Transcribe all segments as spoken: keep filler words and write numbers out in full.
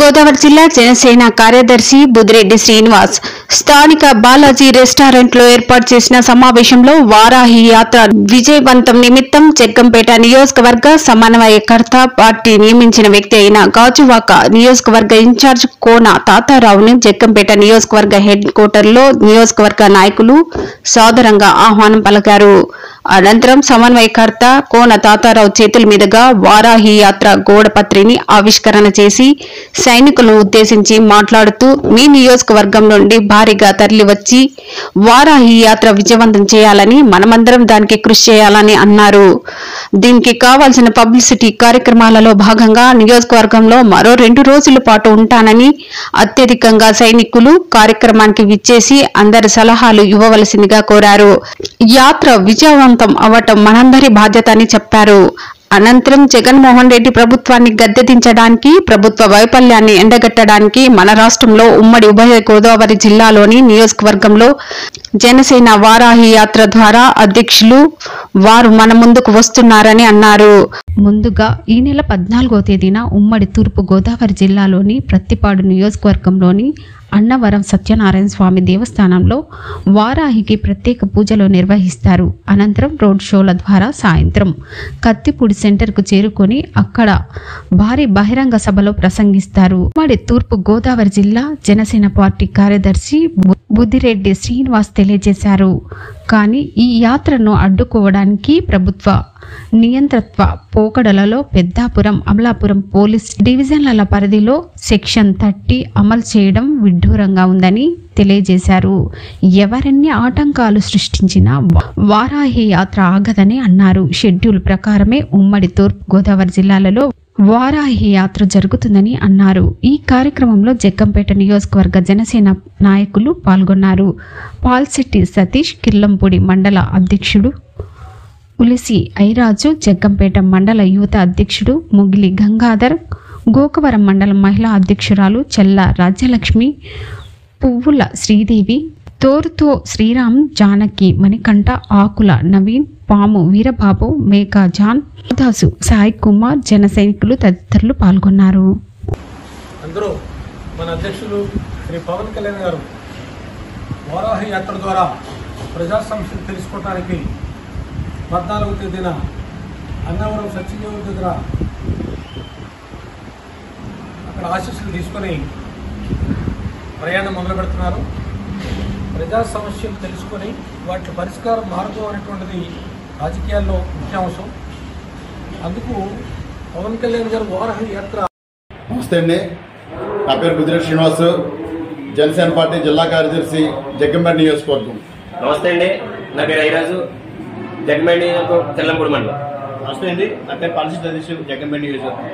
గోదావరి జిల్లా జనసేన కార్యదర్శి బుద్దిరెడ్డి శ్రీనివాస్ స్థానిక బాలాజీ రెస్టారెంట్ లో ఏర్పాటు చేసిన సమావేశంలో వారాహి యాత్ర విజయవంతం నిమిత్తం జగ్గంపేట నియోజకవర్గ సమన్వయకర్త పార్టీ నియమించిన వ్యక్తి అయిన గాజువాక నియోజకవర్గ ఇన్ఛార్జ్ కోన తాతారావును జగ్గంపేట నియోజకవర్గ హెడ్ క్వార్టర్ లో నియోజకవర్గ నాయకులు సాదరంగా ఆహ్వానం పలికారు. అనంతరం సమన్వయకర్త కోన తాతారావు చేతుల మీదుగా వారాహి యాత్ర గోడపత్రిని ఆవిష్కరణ చేసి సైనికులను ఉద్దేశించి మాట్లాడుతూ మీ నియోజకవర్గం నుండి భారీగా తరలివచ్చి వారాహి యాత్ర విజయవంతం చేయాలని మనమందరం దానికి కృషి చేయాలని అన్నారు. దీనికి కావాల్సిన పబ్లిసిటీ కార్యక్రమాలలో భాగంగా నియోజకవర్గంలో మరో రెండు రోజుల పాటు ఉంటానని అత్యధికంగా సైనికులు కార్యక్రమానికి విచ్చేసి అందరి సలహాలు ఇవ్వవలసిందిగా కోరారు. యాత్ర విజయవంతం అవటం మనందరి బాధ్యత అని చెప్పారు. అనంతరం జగన్మోహన్ రెడ్డి ప్రభుత్వాన్ని గద్దెదించడానికి ప్రభుత్వ వైఫల్యాన్ని ఎండగట్టడానికి మన రాష్ట్రంలో ఉమ్మడి ఉభయ గోదావరి జిల్లాలోని నియోజకవర్గంలో జనసేన వారాహి యాత్ర ద్వారా అధ్యక్షులు వారు మన ముందుకు వస్తున్నారని అన్నారు. ముందుగా ఈ నెల పద్నాలుగో తేదీన ఉమ్మడి తూర్పు గోదావరి జిల్లాలోని ప్రత్తిపాడు నియోజకవర్గంలోని అన్నవరం సత్యనారాయణ స్వామి దేవస్థానంలో వారాహికి ప్రత్యేక పూజలు నిర్వహిస్తారు. అనంతరం రోడ్ షోల ద్వారా సాయంత్రం కత్తిపూడి సెంటర్కు చేరుకొని అక్కడ భారీ బహిరంగ సభలో ప్రసంగిస్తారు. ఉమ్మడి తూర్పు గోదావరి జిల్లా జనసేన పార్టీ కార్యదర్శి బుద్దిరెడ్డి శ్రీనివాస్ తెలియజేశారు. కానీ ఈ యాత్రను అడ్డుకోవడానికి ప్రభుత్వ నియంత్రత్వ పోకడలలో పెద్దాపురం, అమలాపురం పోలీస్ డివిజన్ల పరిధిలో సెక్షన్ థర్టీ అమలు చేయడం విడ్డూరంగా ఉందని తెలియజేశారు. ఎవరెన్ని ఆటంకాలు సృష్టించినా వారాహి యాత్ర ఆగదని అన్నారు. షెడ్యూల్ ప్రకారమే ఉమ్మడి తూర్పు గోదావరి జిల్లాలలో వారాహి యాత్ర జరుగుతుందని అన్నారు. ఈ కార్యక్రమంలో జగ్గంపేట నియోజకవర్గ జనసేన నాయకులు పాల్గొన్నారు. పాల్శెట్టి సతీష్ కిల్లంపూడి మండల అధ్యక్షుడు ఉలిసి ఐరాజు, జగ్గంపేట మండల యువత అధ్యక్షుడు ముగిలి గంగాధర్, గోకవరం మండలం మహిళా అధ్యక్షురాలు చెల్ల రాజ్యలక్ష్మి, పువ్వుల శ్రీదేవి, తోరుతో శ్రీరామ్, జానకి, మణికంఠ, ఆకుల నవీన్, పాము వీరబాబు, మేకా జాన్, దాసు, సాయి కుమార్, జన సైనికులు తదితరులు పాల్గొన్నారు. అందరూ మన అధ్యక్షులు శ్రీ పవన్ కళ్యాణ్ గారు వారాహి యాత్ర ద్వారా ప్రజా సమస్యలు తెలుసుకోవడానికి పద్నాలుగో తేదీన అన్నవరం సత్యదేవుల దగ్గర అక్కడ ఆశీస్సులు తీసుకొని ప్రయాణం మొదలు పెడుతున్నారు. ప్రజా సమస్యలు తెలుసుకొని వాటి పరిష్కార మార్గం అనేటువంటిది రాజకీయాల్లో ముఖ్యాంశం. అందుకు పవన్ కళ్యాణ్ గారు వారాహి యాత్ర. నమస్తే అండి, నా పేరు బుద్దిరెడ్డి శ్రీనివాస్, జనసేన పార్టీ జిల్లా కార్యదర్శి, జగ్గంపేట నియోజకవర్గం. నమస్తే అండి, నా పేరు ఐరాజు, జగ్గంపేట నియోజకవర్గం, తెల్లంపూడి మండలం. నమస్తే అండి, నా పేరు పాలసీ అధ్యక్షుడు, జగ్గంపేట నియోజకవర్గం.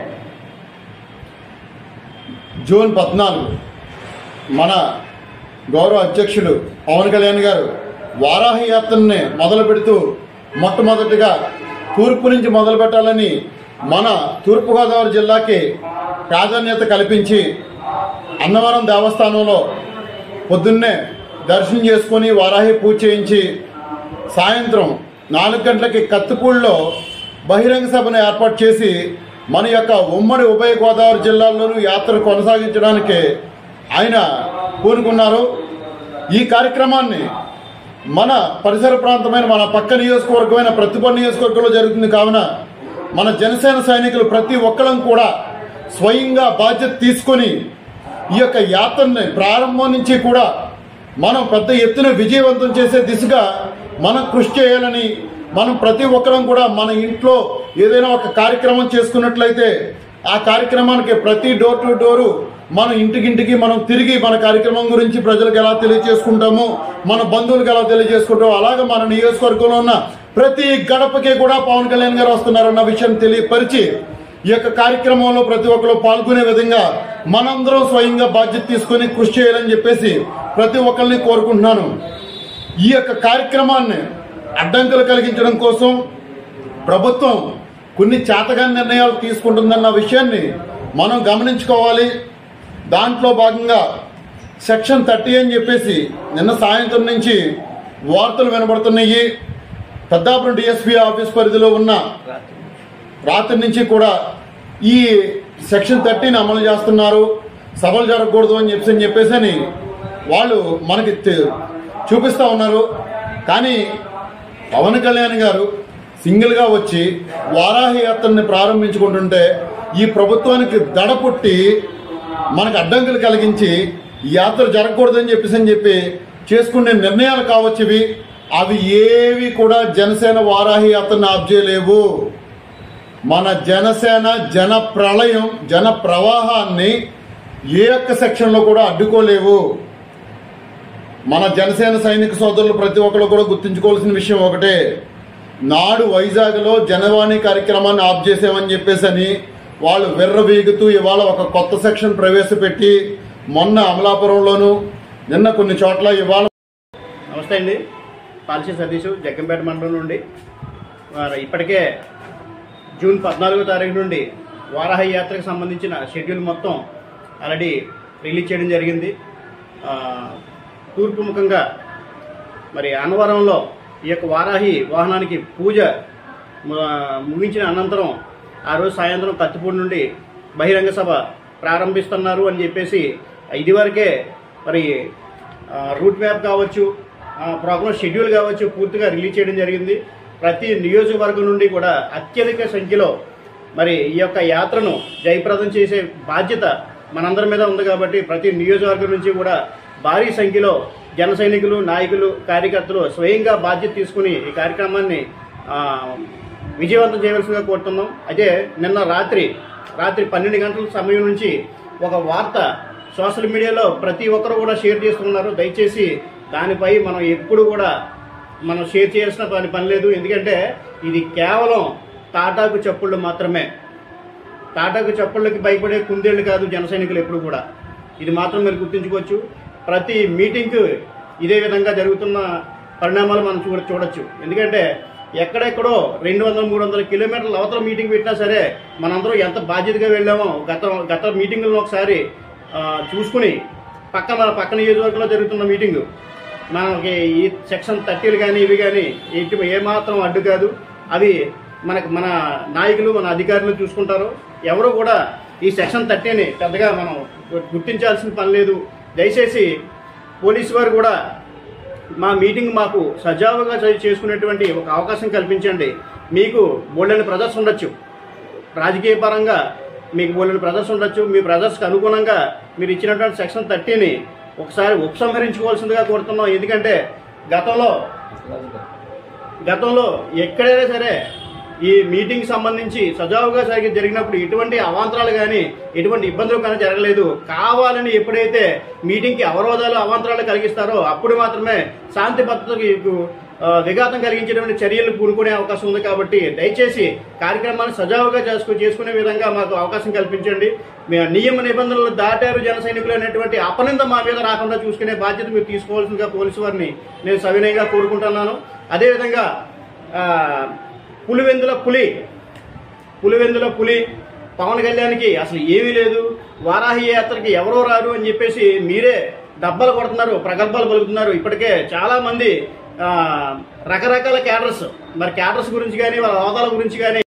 జూన్ పద్నాలుగు మన గౌరవ అధ్యక్షుడు పవన్ కళ్యాణ్ గారు వారాహి యాత్రని మొదలు పెడుతూ మొట్టమొదటిగా తూర్పు నుంచి మొదలు పెట్టాలని మన తూర్పుగోదావరి జిల్లాకి ప్రాధాన్యత కల్పించి అన్నవరం దేవస్థానంలో పొద్దున్నే దర్శనం చేసుకొని వారాహి పూజ చేయించి సాయంత్రం నాలుగు గంటలకి కత్తిపూడిలో బహిరంగ సభను ఏర్పాటు చేసి మన యొక్క ఉమ్మడి ఉభయ గోదావరి జిల్లాల్లోనూ యాత్ర కొనసాగించడానికి ఆయన పూనుకున్నారు. ఈ కార్యక్రమాన్ని మన పరిసర ప్రాంతమైన మన పక్క నియోజకవర్గమైన ప్రతిపాడు నియోజకవర్గంలో జరుగుతుంది కావున మన జనసేన సైనికులు ప్రతి ఒక్కరం కూడా స్వయంగా బాధ్యత తీసుకొని ఈ యొక్క యాత్రని ప్రారంభం నుంచి కూడా మనం పెద్ద ఎత్తున విజయవంతం చేసే దిశగా మనం కృషి చేయాలని, మనం ప్రతి ఒక్కరం కూడా మన ఇంట్లో ఏదైనా ఒక కార్యక్రమం చేసుకున్నట్లయితే ఆ కార్యక్రమానికి ప్రతి డోర్ టు డోరు మన ఇంటికింటికి మనం తిరిగి మన కార్యక్రమం గురించి ప్రజలకు ఎలా తెలియజేసుకుంటాము, మన బంధువులకు ఎలా తెలియజేసుకుంటాము, అలాగే మన నియోజకవర్గంలో ఉన్న ప్రతి గడపకి కూడా పవన్ కళ్యాణ్ గారు వస్తున్నారన్న విషయాన్ని తెలియపరిచి ఈ యొక్క కార్యక్రమంలో ప్రతి ఒక్కరు పాల్గొనే విధంగా మనందరం స్వయంగా బాధ్యత తీసుకొని కృషి చేయాలని చెప్పేసి ప్రతి ఒక్కరిని కోరుకుంటున్నాను. ఈ యొక్క కార్యక్రమాన్ని అడ్డంకులు కలిగించడం కోసం ప్రభుత్వం కొన్ని చేతగాని నిర్ణయాలు తీసుకుంటుందన్న విషయాన్ని మనం గమనించుకోవాలి. దాంట్లో భాగంగా సెక్షన్ థర్టీ అని చెప్పేసి నిన్న సాయంత్రం నుంచి వార్తలు వినబడుతున్నాయి. పెద్దాపురం డిఎస్పీ ఆఫీస్ పరిధిలో ఉన్న రాత్రి నుంచి కూడా ఈ సెక్షన్ థర్టీని అమలు చేస్తున్నారు. సభలు జరగకూడదు అని చెప్పేసి అని చెప్పేసి అని వాళ్ళు మనకి చూపిస్తూ ఉన్నారు. కానీ పవన్ కళ్యాణ్ గారు సింగిల్గా వచ్చి వారాహి యాత్రని ప్రారంభించుకుంటుంటే ఈ ప్రభుత్వానికి దడ పుట్టి మనకు అడ్డంకులు కలిగించి ఈ యాత్ర జరగకూడదని చెప్పేసి అని చెప్పి చేసుకునే నిర్ణయాలు కావచ్చు ఇవి. అవి ఏవి కూడా జనసేన వారాహి యాత్రను ఆప్ చేయలేవు. మన జనసేన జన ప్రళయం జన ప్రవాహాన్ని ఏ ఒక్క సెక్షన్లో కూడా అడ్డుకోలేవు. మన జనసేన సైనిక సోదరులు ప్రతి ఒక్కరు కూడా గుర్తుంచుకోవాల్సిన విషయం ఒకటే, నాడు వైజాగ్లో జనవాణి కార్యక్రమాన్ని ఆఫ్ చేసామని చెప్పేసి అని వాళ్ళు విర్రవీగుతూ ఇవాళ ఒక కొత్త సెక్షన్ ప్రవేశపెట్టి మొన్న అమలాపురంలోను నిన్న కొన్ని చోట్ల ఇవాళ. నమస్తే అండి, పాలసీ సతీష్ జగ్గంపేట మండలం నుండి. ఇప్పటికే జూన్ పద్నాలుగో తారీఖు నుండి వారాహి యాత్రకు సంబంధించిన షెడ్యూల్ మొత్తం ఆల్రెడీ రిలీజ్ చేయడం జరిగింది. తూర్పు ముఖంగా మరి అన్నవరంలో ఈ యొక్క వారాహి వాహనానికి పూజ ముగించిన అనంతరం ఆ రోజు సాయంత్రం కత్తిపూడి నుండి బహిరంగ సభ ప్రారంభిస్తున్నారు అని చెప్పేసి ఇదివరకే మరి రూట్ మ్యాప్ కావచ్చు, ప్రోగ్రామ్ షెడ్యూల్ కావచ్చు పూర్తిగా రిలీజ్ చేయడం జరిగింది. ప్రతి నియోజకవర్గం నుండి కూడా అత్యధిక సంఖ్యలో మరి ఈ యొక్క యాత్రను జయప్రదం చేసే బాధ్యత మనందరి మీద ఉంది కాబట్టి ప్రతి నియోజకవర్గం నుంచి కూడా భారీ సంఖ్యలో జన సైనికులు, నాయకులు, కార్యకర్తలు స్వయంగా బాధ్యత తీసుకుని ఈ కార్యక్రమాన్ని విజయవంతం చేయవలసిందిగా కోరుతున్నాం. అయితే నిన్న రాత్రి రాత్రి పన్నెండు గంటల సమయం నుంచి ఒక వార్త సోషల్ మీడియాలో ప్రతి ఒక్కరు కూడా షేర్ చేస్తున్నారు. దయచేసి దానిపై మనం ఎప్పుడు కూడా మనం షేర్ చేయాల్సిన పని పని లేదు. ఎందుకంటే ఇది కేవలం తాటాకు చప్పుళ్ళు మాత్రమే. తాటాకు చప్పుళ్ళకి భయపడే కుందేళ్లు కాదు జన సైనికులు ఎప్పుడు కూడా. ఇది మాత్రం మీరు గుర్తుంచుకోవచ్చు. ప్రతి మీటింగ్కు ఇదే విధంగా జరుగుతున్న పరిణామాలు మనం చూడ చూడొచ్చు ఎందుకంటే ఎక్కడెక్కడో రెండు వందల మూడు వందల కిలోమీటర్ల అవతల మీటింగ్ పెట్టినా సరే మనందరం ఎంత బాధ్యతగా వెళ్ళామో గత గత మీటింగులను ఒకసారి చూసుకుని పక్కన పక్క నియోజకవర్గంలో జరుగుతున్న మీటింగు మనకి ఈ సెక్షన్ థర్టీలు కానీ ఇవి కానీ ఇటు ఏమాత్రం అడ్డు కాదు. అవి మనకు మన నాయకులు మన అధికారులు చూసుకుంటారు. ఎవరు కూడా ఈ సెక్షన్ థర్టీని పెద్దగా మనం గుర్తించాల్సిన పని లేదు. దయచేసి పోలీసు వారు కూడా మా మీటింగ్ మాకు సజావుగా చేసుకునేటువంటి ఒక అవకాశం కల్పించండి. మీకు బోల్డెని బ్రదర్స్ ఉండొచ్చు, రాజకీయ పరంగా మీకు బోల్డెని బ్రదర్స్ ఉండొచ్చు. మీ బ్రదర్స్కి అనుగుణంగా మీరు ఇచ్చినటువంటి సెక్షన్ థర్టీని ఒకసారి ఉపసంహరించుకోవాల్సిందిగా కోరుతున్నాం. ఎందుకంటే గతంలో గతంలో ఎక్కడైనా సరే ఈ మీటింగ్ సంబంధించి సజావుగా సరిగ్గా జరిగినప్పుడు ఎటువంటి అవాంతరాలు కానీ ఎటువంటి ఇబ్బందులు కానీ జరగలేదు. కావాలని ఎప్పుడైతే మీటింగ్కి అవరోధాలు అవాంతరాలు కలిగిస్తారో అప్పుడు మాత్రమే శాంతి భద్రతకు విఘాతం కలిగించేటువంటి చర్యలు పూనుకునే అవకాశం ఉంది. కాబట్టి దయచేసి కార్యక్రమాన్ని సజావుగా చేసుకు చేసుకునే విధంగా మాకు అవకాశం కల్పించండి. నియమ నిబంధనలు దాటారు జన సైనికులు అనేటువంటి అపనింద మా మీద రాకుండా చూసుకునే బాధ్యత మీరు తీసుకోవాల్సిందిగా పోలీసు వారిని నేను సవినయంగా కోరుకుంటున్నాను. అదేవిధంగా పులివెందుల పులి పులివెందుల పులి పవన్ కళ్యాణ్కి అసలు ఏమీ లేదు, వారాహి యాత్రకి ఎవరో రారు అని చెప్పేసి మీరే డబ్బాలు కొడుతున్నారు, ప్రగల్భాలు పలుకుతున్నారు. ఇప్పటికే చాలా మంది రకరకాల క్యాడర్స్ మరి క్యాడర్స్ గురించి కానీ వాళ్ళ హోదాల గురించి కానీ